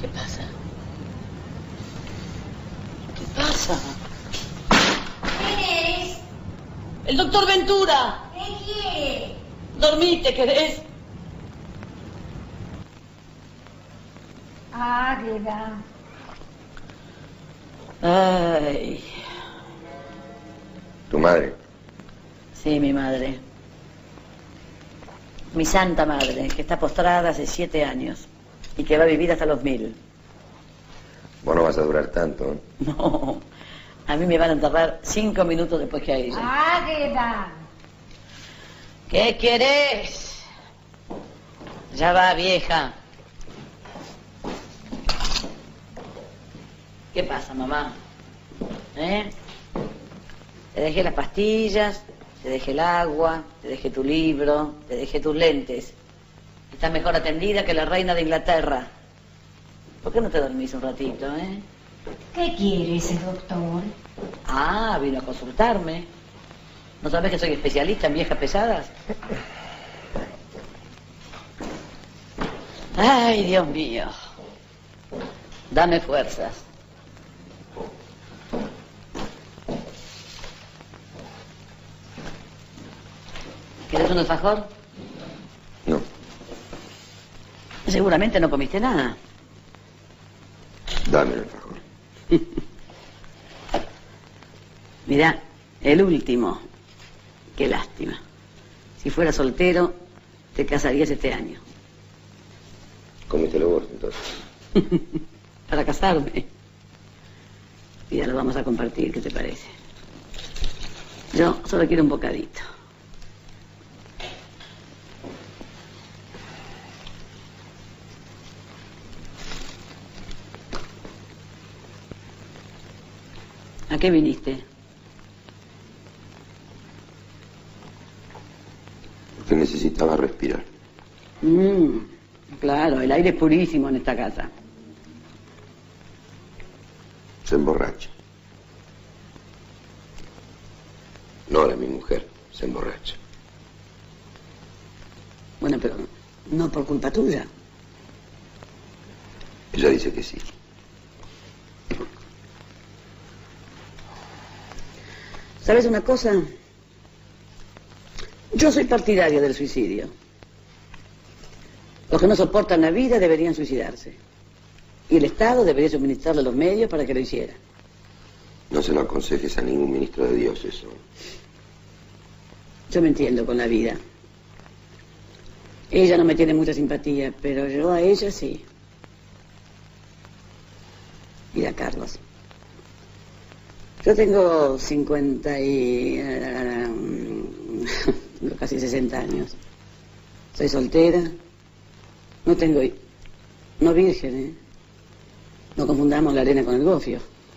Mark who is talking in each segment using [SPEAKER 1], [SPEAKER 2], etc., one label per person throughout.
[SPEAKER 1] ¿Qué pasa? ¿Qué pasa?
[SPEAKER 2] ¿Quién eres?
[SPEAKER 1] ¡El doctor Ventura!
[SPEAKER 2] ¿Qué quiere?
[SPEAKER 1] ¿Dormiste, querés?
[SPEAKER 2] Águeda.
[SPEAKER 1] Ay.
[SPEAKER 3] ¿Tu madre?
[SPEAKER 1] Sí, mi madre. Mi santa madre, que está postrada hace 7 años y que va a vivir hasta los 1000.
[SPEAKER 3] Vos no vas a durar tanto, ¿eh?
[SPEAKER 1] No, a mí me van a enterrar 5 minutos después que a ella.
[SPEAKER 2] Águeda.
[SPEAKER 1] ¿Qué querés? Ya va, vieja. ¿Qué pasa, mamá? ¿Eh? Te dejé las pastillas, te dejé el agua, te dejé tu libro, te dejé tus lentes. Estás mejor atendida que la reina de Inglaterra. ¿Por qué no te dormís un ratito, eh?
[SPEAKER 2] ¿Qué quiere ese doctor?
[SPEAKER 1] Ah, vino a consultarme. ¿No sabés que soy especialista en viejas pesadas? Ay, Dios mío. Dame fuerzas. ¿Quieres un alfajor?
[SPEAKER 3] No.
[SPEAKER 1] Seguramente no comiste nada.
[SPEAKER 3] Dame el alfajor.
[SPEAKER 1] Mirá, el último. Qué lástima. Si fuera soltero, te casarías este año.
[SPEAKER 3] Cómetelo vos, entonces.
[SPEAKER 1] Para casarme. Y ya lo vamos a compartir, ¿qué te parece? Yo solo quiero un bocadito. ¿A qué viniste?
[SPEAKER 3] Porque necesitaba respirar.
[SPEAKER 1] Claro, el aire es purísimo en esta casa.
[SPEAKER 3] Se emborracha. Nora, mi mujer, se emborracha.
[SPEAKER 1] Bueno, pero no por culpa tuya.
[SPEAKER 3] Ella dice que sí.
[SPEAKER 1] ¿Sabes una cosa? Yo soy partidario del suicidio. Los que no soportan la vida deberían suicidarse. Y el Estado debería suministrarle los medios para que lo hiciera.
[SPEAKER 3] No se lo aconsejes a ningún ministro de Dios eso.
[SPEAKER 1] Yo me entiendo con la vida. Ella no me tiene mucha simpatía, pero yo a ella sí. Mira, Carlos. Yo tengo 50 y... tengo casi 60 años. Soy soltera. No tengo... No virgen, ¿eh? No confundamos la arena con el gofio.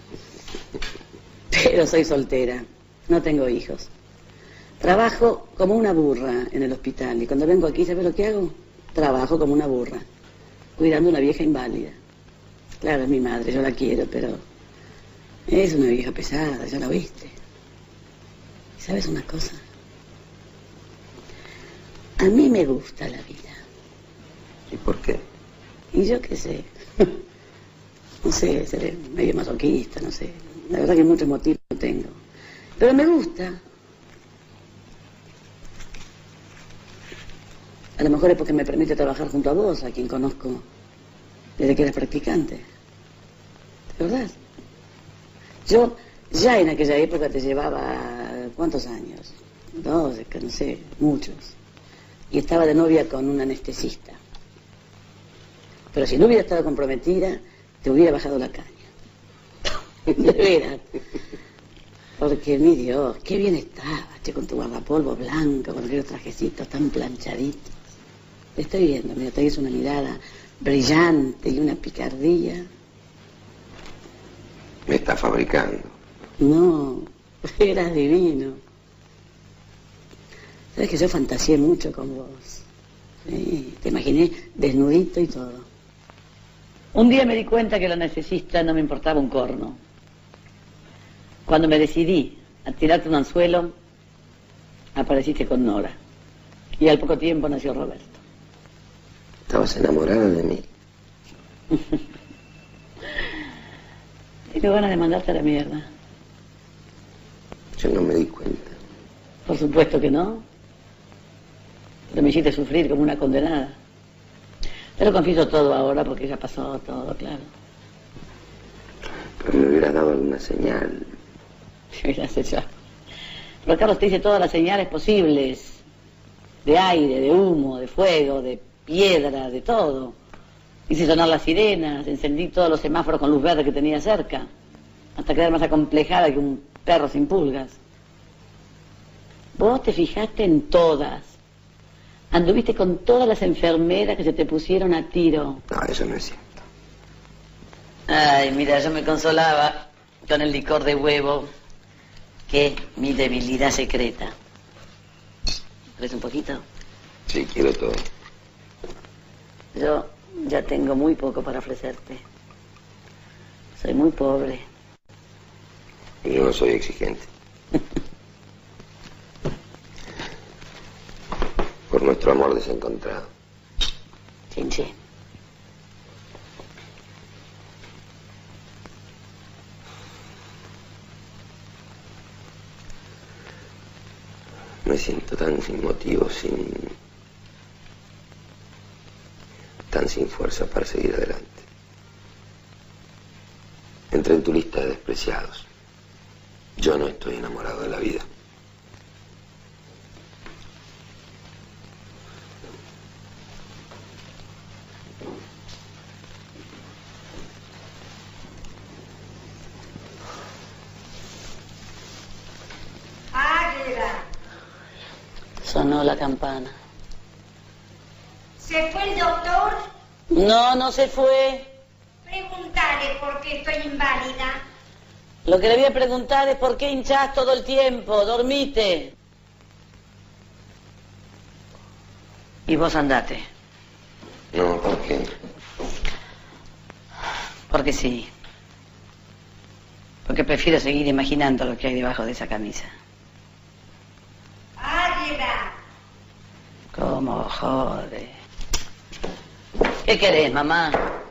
[SPEAKER 1] Pero soy soltera. No tengo hijos. Trabajo como una burra en el hospital. Y cuando vengo aquí, ¿sabes lo que hago? Trabajo como una burra. Cuidando a una vieja inválida. Claro, es mi madre, yo la quiero, pero... Es una vieja pesada, ya la viste. ¿Sabes una cosa? A mí me gusta la vida.
[SPEAKER 3] ¿Y por qué?
[SPEAKER 1] Y yo qué sé. No sé, seré medio masoquista, no sé. La verdad que muchos motivos no tengo. Pero me gusta. A lo mejor es porque me permite trabajar junto a vos, a quien conozco desde que eras practicante. ¿De verdad? Yo ya en aquella época te llevaba... ¿Cuántos años? 2, que no sé, muchos. Y estaba de novia con un anestesista. Pero si no hubiera estado comprometida, te hubiera bajado la caña. De veras. Porque, mi Dios, qué bien estabas, che, con tu guardapolvo blanco, con aquellos trajecitos tan planchaditos. Te estoy viendo, mira, traes una mirada brillante y una picardía.
[SPEAKER 3] Me está fabricando.
[SPEAKER 1] No, eras divino. Sabes que yo fantaseé mucho con vos. Sí, te imaginé desnudito y todo. Un día me di cuenta que la narcisista no me importaba un corno. Cuando me decidí a tirarte un anzuelo, apareciste con Nora. Y al poco tiempo nació Roberto.
[SPEAKER 3] Estabas enamorada de mí.
[SPEAKER 1] Tengo ganas de mandarte a la mierda.
[SPEAKER 3] Yo no me di cuenta.
[SPEAKER 1] Por supuesto que no. Pero me hiciste sufrir como una condenada. Te lo confieso todo ahora porque ya pasó todo, claro.
[SPEAKER 3] Pero me hubieras dado alguna señal.
[SPEAKER 1] Me hubieras hecho. Pero Carlos, te hice todas las señales posibles. De aire, de humo, de fuego, de piedra, de todo. Hice sonar las sirenas, encendí todos los semáforos con luz verde que tenía cerca. Hasta quedar más acomplejada que un perro sin pulgas. Vos te fijaste en todas. Anduviste con todas las enfermeras que se te pusieron a tiro.
[SPEAKER 3] No, eso no es cierto.
[SPEAKER 1] Ay, mira, yo me consolaba con el licor de huevo, que es mi debilidad secreta. ¿Querés un poquito?
[SPEAKER 3] Sí, quiero todo.
[SPEAKER 1] Yo ya tengo muy poco para ofrecerte. Soy muy pobre.
[SPEAKER 3] Y yo no soy exigente. Por nuestro amor desencontrado.
[SPEAKER 1] Chinche.
[SPEAKER 3] Me siento tan sin motivo, tan sin fuerza para seguir adelante. Entré en tu lista de despreciados. Yo no estoy enamorado de la vida.
[SPEAKER 2] Águeda,
[SPEAKER 1] Sonó la campana.
[SPEAKER 2] ¿se fue el doctor?
[SPEAKER 1] No, no se fue.
[SPEAKER 2] Preguntale por qué estoy inválida.
[SPEAKER 1] Lo que le voy a preguntar es por qué hinchás todo el tiempo. Dormite. Y vos andate.
[SPEAKER 3] No, ¿por qué?
[SPEAKER 1] Porque sí. Porque prefiero seguir imaginando lo que hay debajo de esa camisa.
[SPEAKER 2] Águeda,
[SPEAKER 1] ¿Cómo jode? ¿Qué querés, mamá?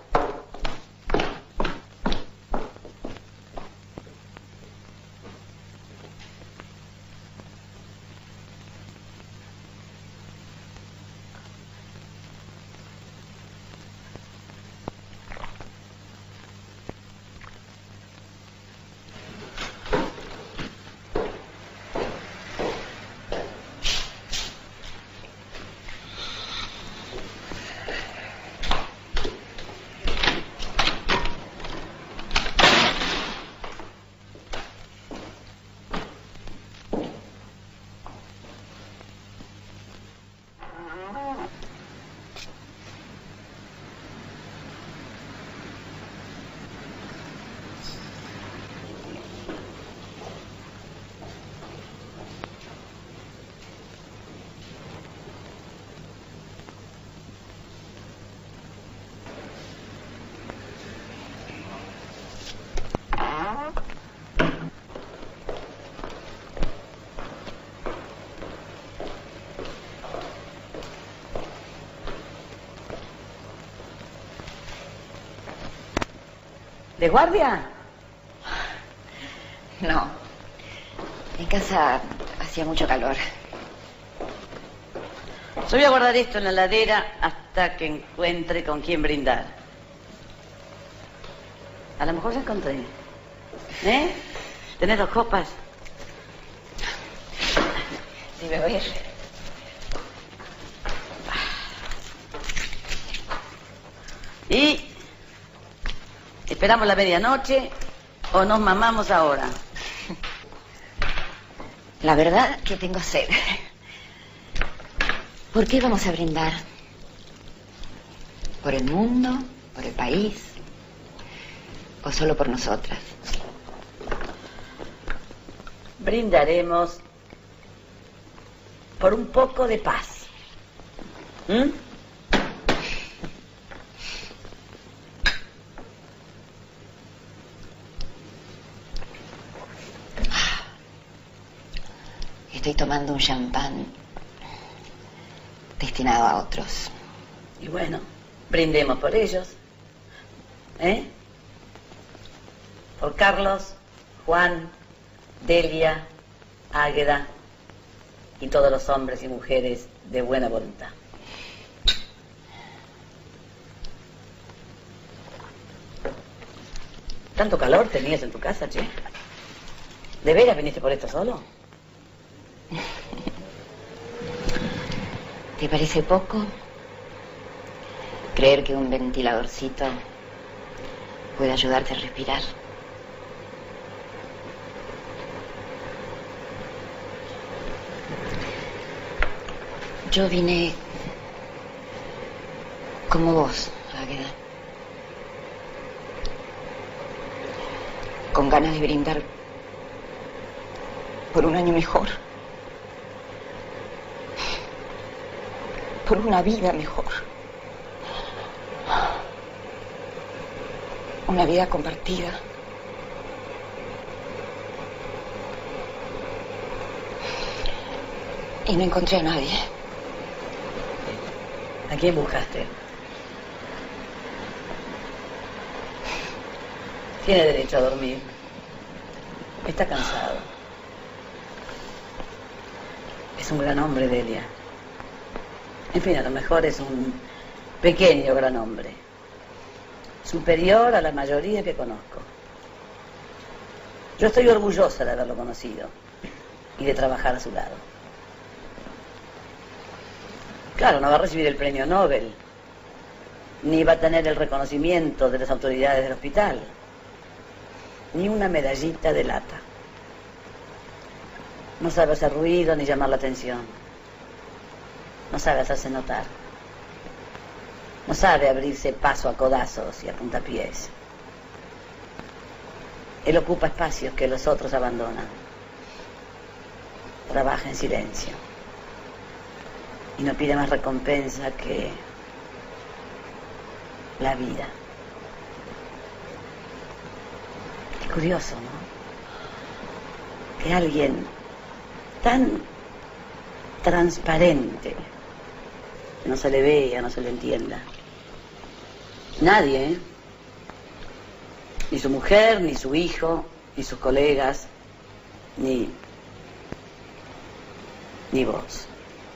[SPEAKER 1] ¿De guardia?
[SPEAKER 4] No. En casa hacía mucho calor.
[SPEAKER 1] Yo voy a guardar esto en la heladera hasta que encuentre con quién brindar. A lo mejor ya encontré. ¿Eh? ¿Tenés 2 copas?
[SPEAKER 4] Debe oír.
[SPEAKER 1] Y esperamos la medianoche o nos mamamos ahora.
[SPEAKER 4] La verdad que tengo sed. ¿Por qué vamos a brindar? ¿Por el mundo? ¿Por el país? ¿O solo por nosotras?
[SPEAKER 1] Brindaremos por un poco de paz. ¿Mm?
[SPEAKER 4] Estoy tomando un champán destinado a otros.
[SPEAKER 1] Y bueno, brindemos por ellos. ¿Eh? Por Carlos, Juan, Delia, Águeda y todos los hombres y mujeres de buena voluntad. ¿Tanto calor tenías en tu casa, che? ¿De veras viniste por esto solo?
[SPEAKER 4] ¿Te parece poco creer que un ventiladorcito puede ayudarte a respirar? Yo vine como vos, Águeda, con ganas de brindar por un año mejor, por una vida mejor, una vida compartida. Y no encontré a nadie.
[SPEAKER 1] ¿A quién buscaste? Tiene derecho a dormir. Está cansado. Es un gran hombre, Delia. En fin, a lo mejor es un pequeño gran hombre. Superior a la mayoría que conozco. Yo estoy orgullosa de haberlo conocido y de trabajar a su lado. Claro, no va a recibir el premio Nobel, ni va a tener el reconocimiento de las autoridades del hospital, ni una medallita de lata. No sabe hacer ruido ni llamar la atención. No sabe hacerse notar. No sabe abrirse paso a codazos y a puntapiés. Él ocupa espacios que los otros abandonan. Trabaja en silencio. Y no pide más recompensa que la vida. Qué curioso, ¿no? Que alguien tan transparente, que no se le vea, no se le entienda. Nadie, ¿eh? Ni su mujer, ni su hijo, ni sus colegas, ni vos.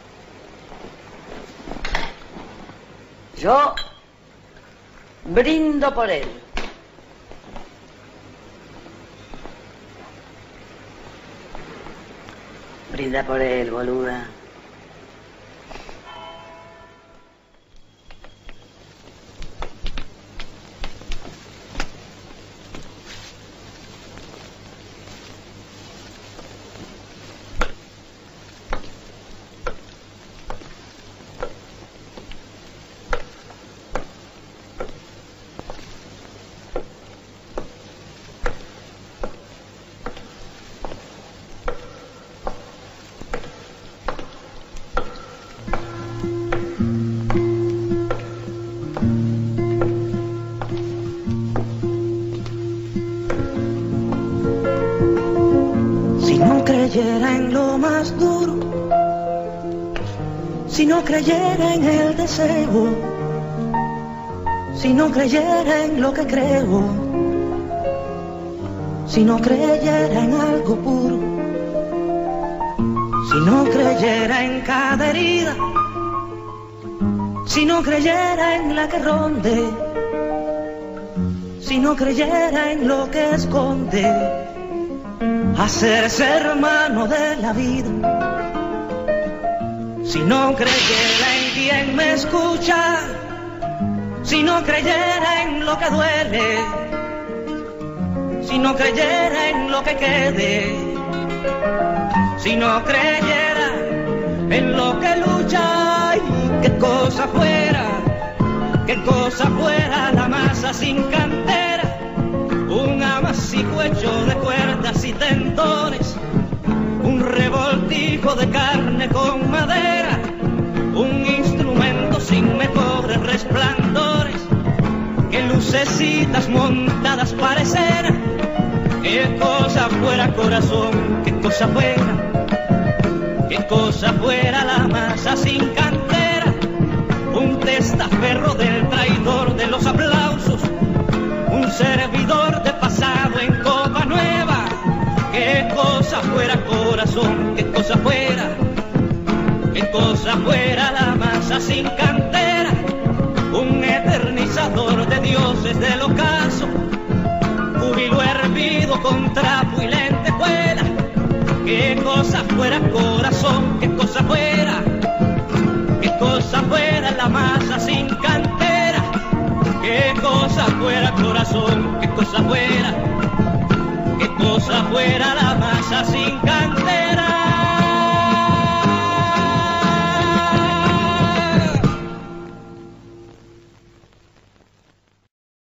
[SPEAKER 1] Yo brindo por él. Brinda por él, boluda.
[SPEAKER 5] En lo más duro, si no creyera en el deseo, si no creyera en lo que creo, si no creyera en algo puro, si no creyera en cada herida, si no creyera en la que ronde, si no creyera en lo que esconde, hacerse hermano de la vida. Si no creyera en quien me escucha, si no creyera en lo que duele, si no creyera en lo que quede, si no creyera en lo que lucha, y qué cosa fuera la masa sin cantera, un amasijo hecho de cuerdas y tendones, un revoltijo de carne con madera, un instrumento sin mejores resplandores, que lucecitas montadas parecieran. Qué cosa fuera, corazón, qué cosa fuera la masa sin cantera, un testaferro del traidor de los aplausos, un servidor de pasado en cosa fuera corazón, qué cosa fuera la masa sin cantera, un eternizador de dioses del ocaso, júbilo hervido con trapo y lentejuela. Qué cosa fuera corazón, qué cosa fuera la masa sin cantera, qué cosa fuera corazón, qué cosa fuera la masa sin cantera.